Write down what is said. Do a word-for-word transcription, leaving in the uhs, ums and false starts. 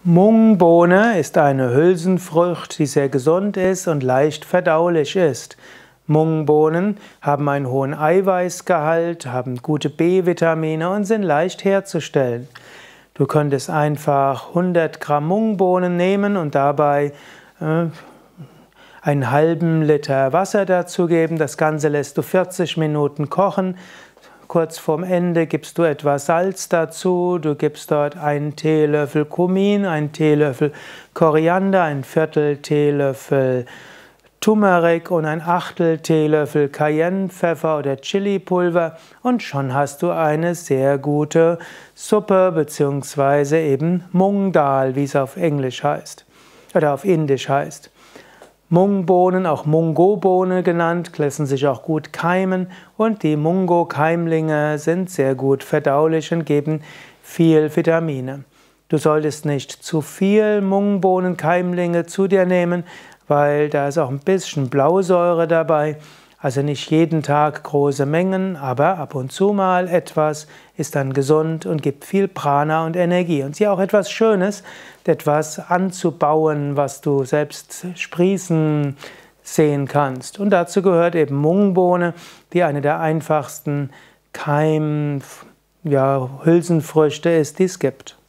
Mungbohne ist eine Hülsenfrucht, die sehr gesund ist und leicht verdaulich ist. Mungbohnen haben einen hohen Eiweißgehalt, haben gute B-Vitamine und sind leicht herzustellen. Du könntest einfach hundert Gramm Mungbohnen nehmen und dabei äh, einen halben Liter Wasser dazugeben. Das Ganze lässt du vierzig Minuten kochen. Kurz vorm Ende gibst du etwas Salz dazu, du gibst dort einen Teelöffel Kumin, einen Teelöffel Koriander, ein Viertel Teelöffel Turmeric und ein Achtel Teelöffel Cayennepfeffer oder Chilipulver und schon hast du eine sehr gute Suppe beziehungsweise eben Mung Dal, wie es auf Englisch heißt oder auf Indisch heißt. Mungbohnen, auch Mungobohne genannt, lassen sich auch gut keimen und die Mungo-Keimlinge sind sehr gut verdaulich und geben viel Vitamine. Du solltest nicht zu viel Mungbohnen-Keimlinge zu dir nehmen, weil da ist auch ein bisschen Blausäure dabei. Also nicht jeden Tag große Mengen, aber ab und zu mal etwas ist dann gesund und gibt viel Prana und Energie. Und sie auch etwas Schönes, etwas anzubauen, was du selbst sprießen sehen kannst. Und dazu gehört eben Mungbohne, die eine der einfachsten Keim, ja, Hülsenfrüchte ist, die es gibt.